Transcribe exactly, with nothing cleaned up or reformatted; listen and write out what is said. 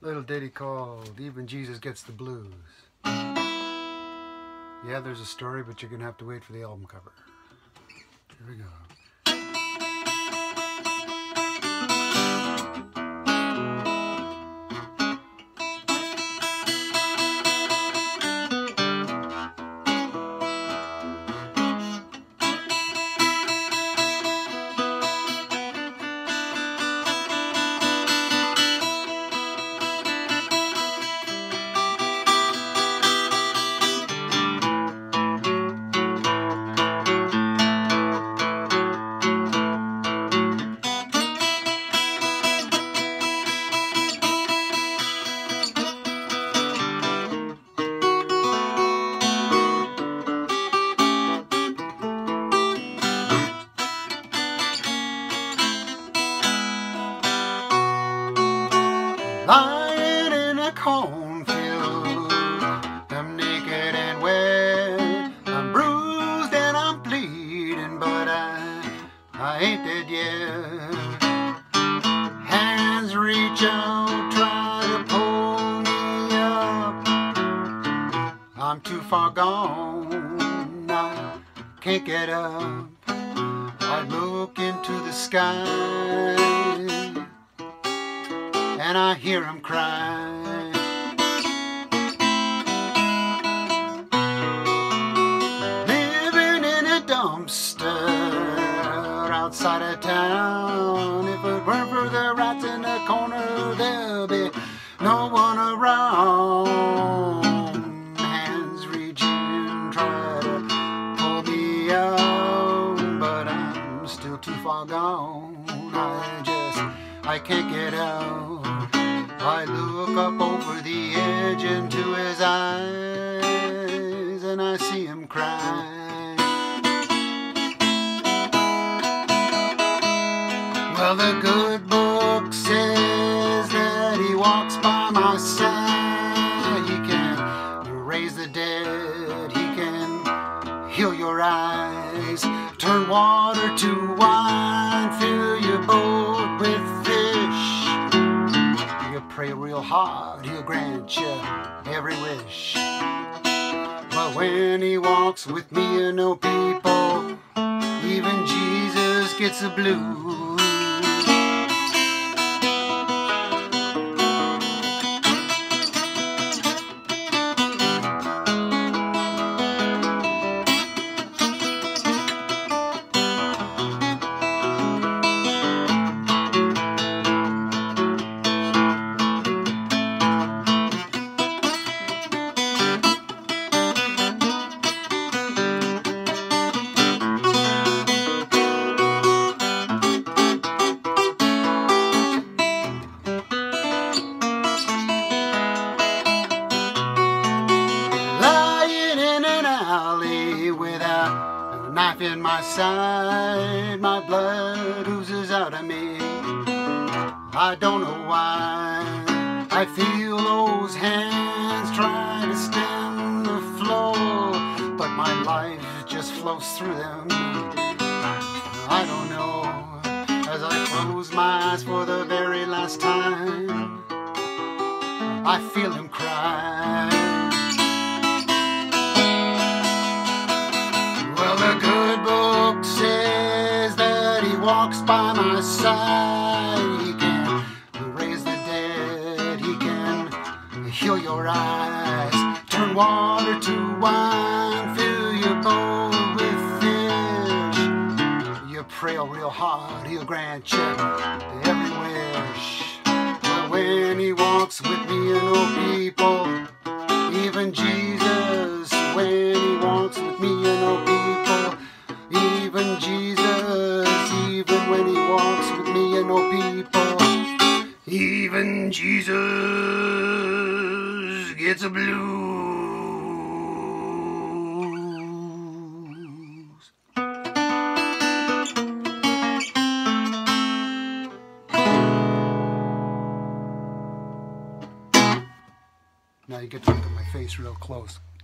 Little ditty called Even Jesus Gets the Blues. Yeah, there's a story, but you're going to have to wait for the album cover. Here we go. Lying in a cornfield, I'm naked and wet, I'm bruised and I'm bleeding, but I, I ain't dead yet. Hands reach out, try to pull me up, I'm too far gone, I can't get up. I look into the sky and I hear him cry. Living in a dumpster outside of town. If it weren't for the rats in the corner, there'll be no one around. Hands reach in, try to pull me out, but I'm still too far gone. I just, I can't get out. I look up over the edge into his eyes and I see him cry. Well, the good book says that he walks by my side. He can raise the dead, he can heal your eyes, turn water to wine, fill your boat with fish. Pray real hard, he'll grant you every wish. But when he walks with me, you know, people, even Jesus gets the blues. Without a knife in my side, my blood oozes out of me. I don't know why I feel those hands trying to stem the flow, but my life just flows through them. I don't know. As I close my eyes for the very last time, I feel him cry. The good book says that he walks by my side. He can raise the dead, he can heal your eyes, turn water to wine, fill your bowl with fish. You pray real hard, he'll grant you every wish. But when he walks with me, you know, people, even Jesus, when he walks with me, you know, people, even Jesus, even when he walks with me, you know, people, even Jesus gets a blues. Now you get to look at my face real close.